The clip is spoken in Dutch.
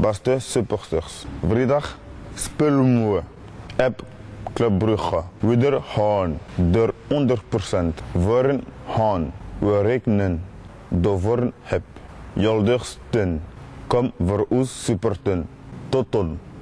Beste supporters, vrijdag spelen we op Club Brugge. We gaan er 100% voor gaan. We rekenen ervoor heb. Jullie steun. Kom voor ons supporten. Tot dan.